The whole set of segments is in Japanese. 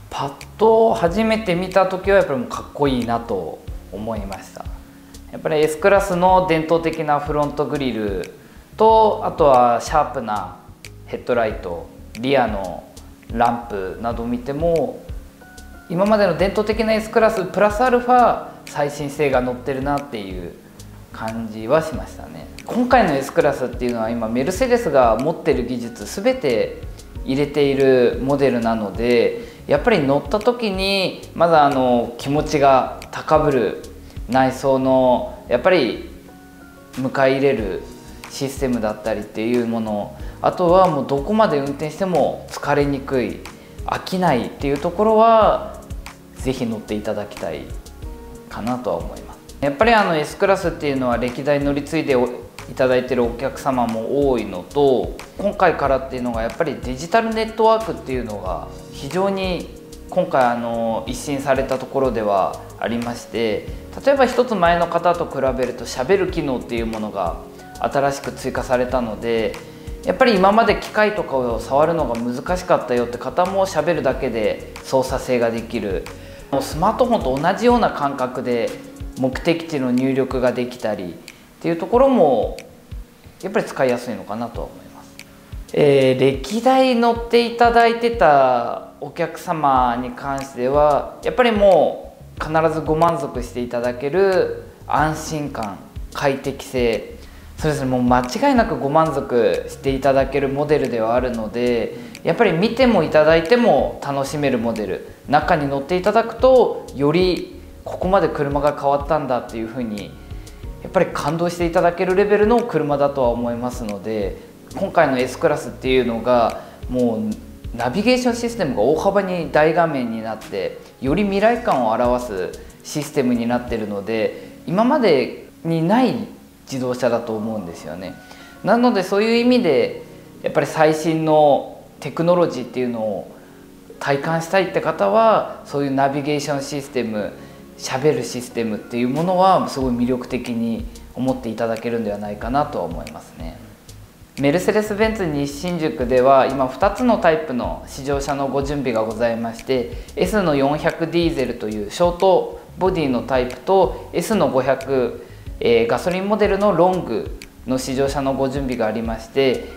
パッと初めて見た時はやっぱりもうかっこいいなと思いました。やっぱり S クラスの伝統的なフロントグリルと、あとはシャープなヘッドライト、リアのランプなどを見ても、今までの伝統的な S クラスプラスアルファ最新性が乗ってるなっていう感じはしましたね。今回の S クラスっていうのは今メルセデスが持ってる技術全て入れているモデルなので、やっぱり乗った時にまず気持ちが高ぶる内装のやっぱり迎え入れるシステムだったりっていうもの、あとはもうどこまで運転しても疲れにくい、飽きないっていうところは是非乗っていただきたいかなとは思います。やっぱりS クラスっていうのは歴代乗り継いでいただいているお客様も多いのと、今回からっていうのがやっぱりデジタルネットワークっていうのが非常に今回一新されたところではありまして、例えば一つ前の方と比べるとしゃべる機能っていうものが新しく追加されたので、やっぱり今まで機械とかを触るのが難しかったよって方もしゃべるだけで操作性ができる、スマートフォンと同じような感覚で目的地の入力ができたりっていうところもやっぱり使いやすいのかなと思います。歴代乗っていただいてたお客様に関してはやっぱりもう必ずご満足していただける安心感、快適性、そうですね、もう間違いなくご満足していただけるモデルではあるので、やっぱり見てもいただいても楽しめるモデル、中に乗っていただくとよりここまで車が変わったんだっていうふうにやっぱり感動していただけるレベルの車だとは思いますので、今回の S クラスっていうのがもうナビゲーションシステムが大幅に大画面になってより未来感を表すシステムになっているので、今までにない自動車だと思うんですよね。なのでそういう意味でやっぱり最新のテクノロジーっていうのを体感したいって方は、そういうナビゲーションシステム、しゃべるシステムっていうものはすごい魅力的に思っていただけるんではないかなとは思いますね。メルセデス・ベンツ西新宿では今2つのタイプの試乗車のご準備がございまして、 S の400ディーゼルというショートボディのタイプと S の500、ガソリンモデルのロングの試乗車のご準備がありまして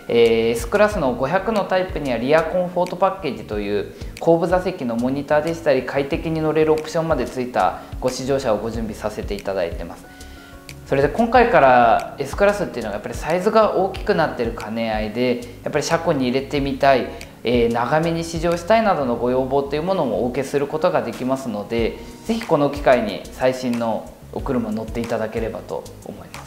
、S クラスの500のタイプにはリアコンフォートパッケージという後部座席のモニターでしたり快適に乗れるオプションまでついたご試乗車をご準備させていただいてます。それで今回から S クラスっていうのはやっぱりサイズが大きくなってる兼ね合いで、やっぱり車庫に入れてみたい、長めに試乗したいなどのご要望っていうものもお受けすることができますので、是非この機会に最新のお車乗っていただければと思います。